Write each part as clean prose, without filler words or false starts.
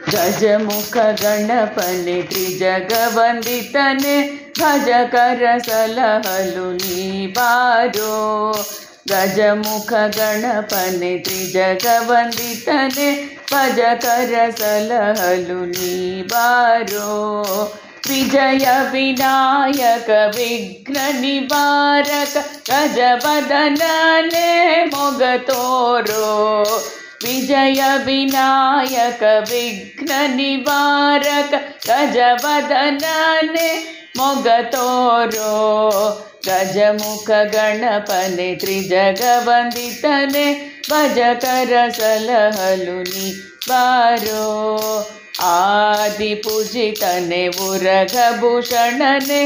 गजमुख गणपने त्रिजगवंदितने भजकर सलहलु नी बारो। गजमुख गणपने त्रिजगवंदितने भजकर सलहलु नी बारो। विजय विनायक विघ्न निवारक गजवदनने मोगतोरो। विजय विनायक विघ्न निवारक गजवदनने मोगतोरो। गजमुख गणपने त्रिजगवंदितने भजकर सलहलु नी बारो। आदि पूजितने उरगभूषणने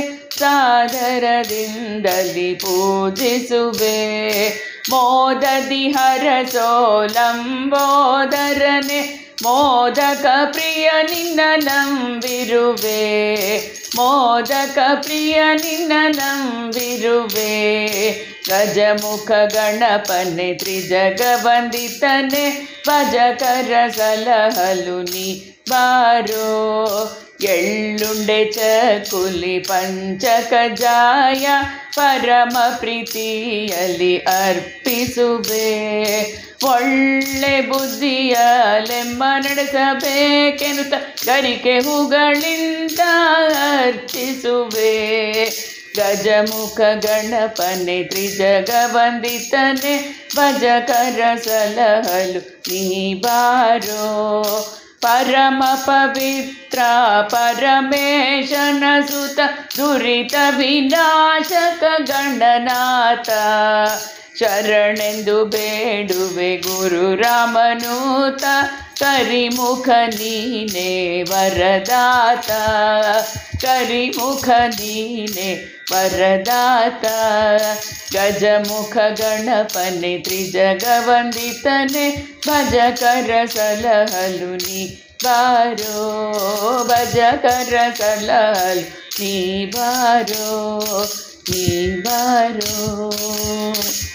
सादरदिंदलि पूजिसुवे। मोददि हरसो लंबोदरने मोदक प्रिय निन्न ನಂಬಿರುವೆ। मोदक प्रिय निन्न ನಂಬಿರುವೆ। गजमुख गणपने त्रिजगवंदितने भजकर सलहलु नी बारो। एಳ್ಳುಂಡೆ ಚಕುಲಿ ಪಂಚಕಜಾಯ ಪರಮ ಪ್ರೀತಿಯಲ್ಲಿ ಅರ್ಪಿಸುವೆ। ಒಳ್ಳೆ ಬುದ್ಧಿಯಲೆಮ್ಮ ನಡೆಸಬೇಕೆನ್ನುತ್ತ ಗರಿಕೆ ಹೂಗಳಿಂದ ಅರ್ಚಿಸುವೆ। गजमुख गणपने त्रिजगवंदितने भजकर सलहलु नी बारो। परम पवित्र परमेशन सुत दुरित विनाशक गणनाथ। शरणेंदु ಬೇಡುವೆ गुरु रामनूत करिमुख नीने वरदात। करिमुख नीने वरदात। गजमुख गणपने त्रिजगवंदितने भजकर सलहलु नी बारो। भजकर सलहलु नी बारो नी बारो।